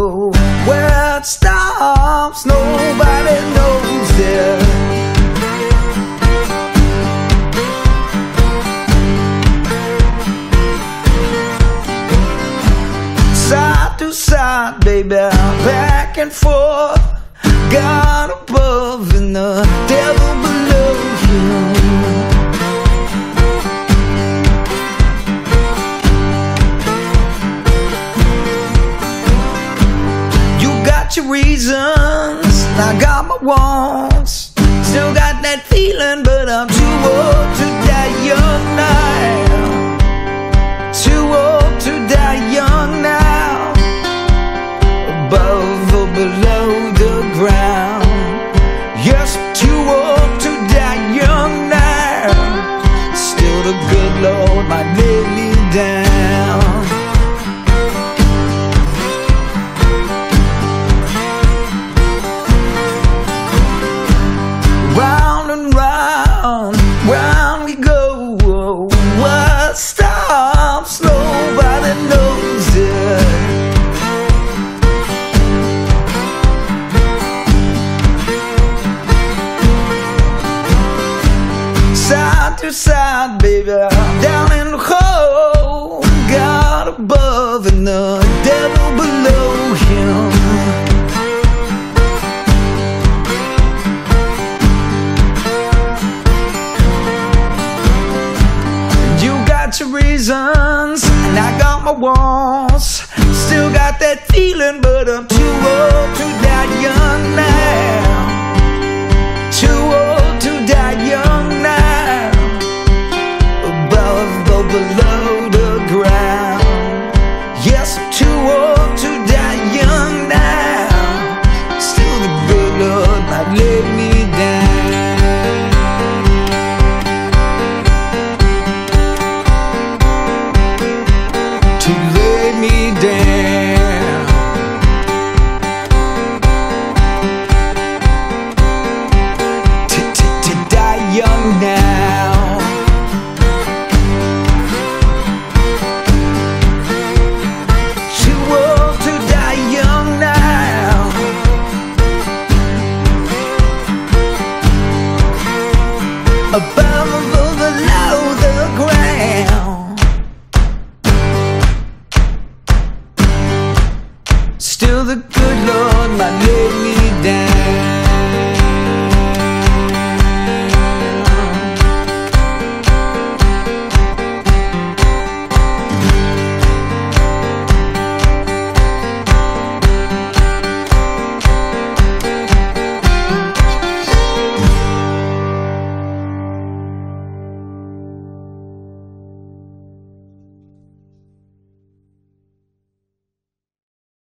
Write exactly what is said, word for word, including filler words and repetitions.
go. Where it stops, nobody knows it. Side to side, baby, back and forth, God above and the devil below you. Your reasons, I got my wants, still got that feeling, but I'm too old to die young now. Too old to die young now. Above or below the ground. Yes, I'm too old to die young now. Still the good Lord might lay me down. Round and round, round we go. What stops, nobody knows it. Side to side, baby, down in the hole, God above and the devil below him. Your reasons, and I got my wants, still got that feeling, but I'm too old to die young now. Too old to die young now. Above or below the ground. Yes, I'm too old to die young now. Still the good Lord might lay me down. To lay me down. To, to, to die young now. Too old to die young now. Above or below the ground. Still the good Lord might lay me